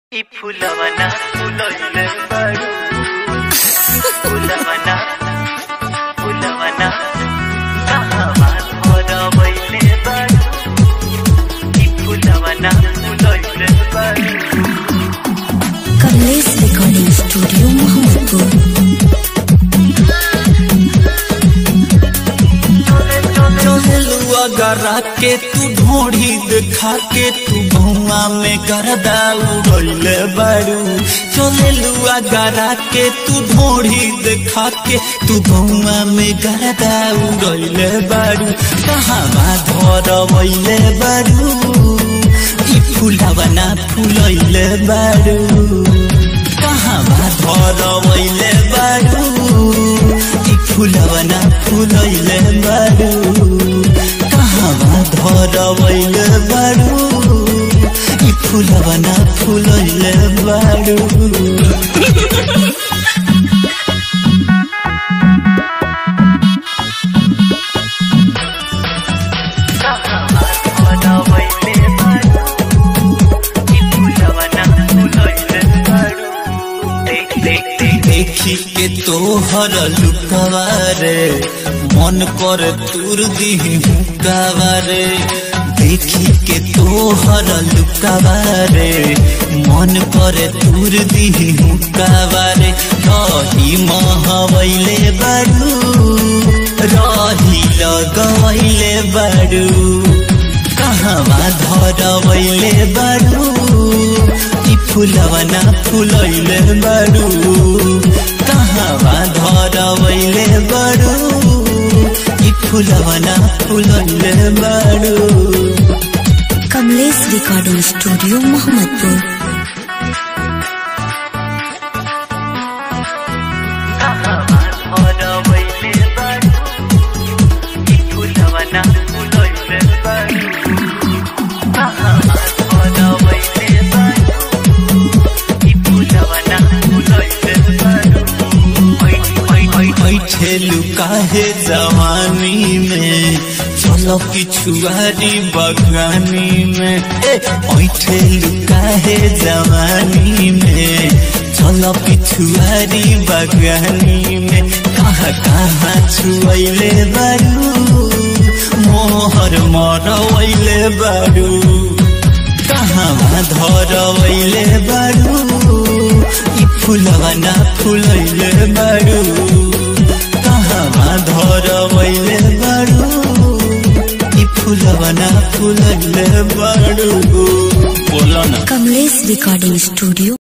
ई फुलवना फुलइले बारू फुलवना फुलवना कहवा भरवइले बारू ई फुलवना फुलइले बारू। Kamlesh recording studio Mohammadpur. गरा के तू ढोढ़ी देखा के तू भुआ में गरदा उड़ले बारू। चले लुआ गरा के तू ढोढ़ी देखा के तू भुआ में गरदा उड़ले बारू। कहवा धरवइले बारू ई फुलवना फुलइले बारू। कहवा धरवइले बारू ई फुलवना फुलइले बारू। धरवइले बारू ई फुलवना फुलइले बारू। देखी के तोहर लुकवा रे मन कर तुर दीही हुक्कावा रे। देखी के तोहर लुकवा रे मन कर तुर दीही हुक्कावा रे। रही महवइले बारू रही लगवइले बारू। कहवा धरवइले बारू ई फुलवना फुलइले बारू। कहवा धरवइले बारू ई फुलवना फुलइले बारू। Kamlesh recording studio Mohammadpur. ठेलू काहे जवानी में चलो पिछुआरी बगानी में। ठेलू काहे जवानी में चलो पिछुआरी बगानी में। कहाँ कहाँ छुअले बारू मोहर मरवइले बारू। कहवा धरवइले बारू ई फुलवना फुलइले बारू। कहवा धरवइले बारू ई फुलवना फुलइले बारू। बोलो ना। Kamlesh recording studio.